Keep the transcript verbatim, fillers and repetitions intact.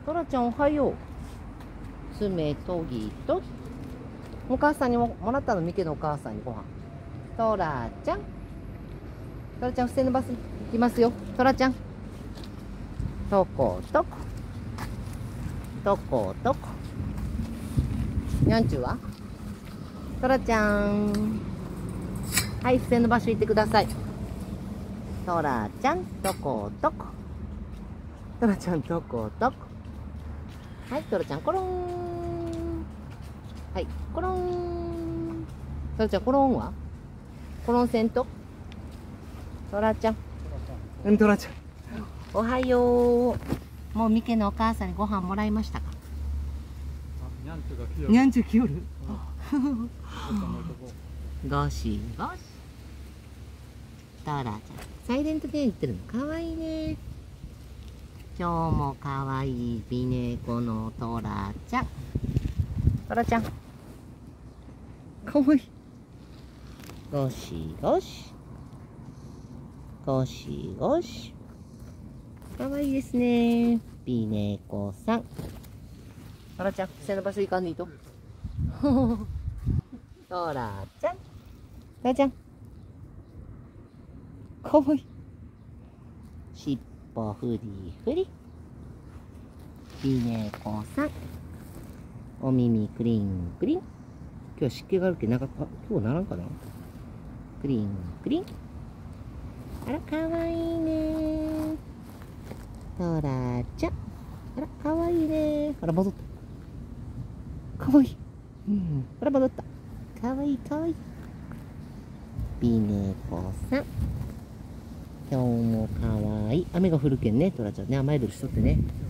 トラちゃんおはよう。爪とぎとぎ。お母さんにももらったの、ミケのお母さんにご飯。トラちゃん。トラちゃん、付箋のバス行きますよ。トラちゃん。とことこ。とことこ。にゃんちゅうはトラちゃん。はい、付箋の場所行ってください。トラちゃん、とことこ。トラちゃん、とことこ。はい、トラちゃん、コロン。はい、コロン。トラちゃん、コロンはコロンせんとトラちゃん。うん、トラちゃん。おはよう。もうミケのお母さんにご飯もらいましたか。 にゃんちゅうが来よる。 にゃんちゅう来よる。ゴシゴシ。トラちゃん。サイレントデー言ってるの。かわいいね。今日もかわいい美猫のトラちゃん。トラちゃん。かわいい。ゴシゴシ。ゴシゴシ。かわいいですね。美猫さん。トラちゃん、背の場所行かんでいいと。トラちゃん。トラちゃん。かわいい。尻尾ふりふり。美猫さん。お耳クリンクリン。今日は湿気があるけど、なんか、あ、今日ならんかな。クリンクリン。あら、かわいいね。トラちゃん。あら、かわいいね。あら、戻った。かわいい。うん。あら、戻った。かわいい、かわいい。美猫さん。今日もかわいい。雨が降るけんね、トラちゃんね。雨宿りしとってね。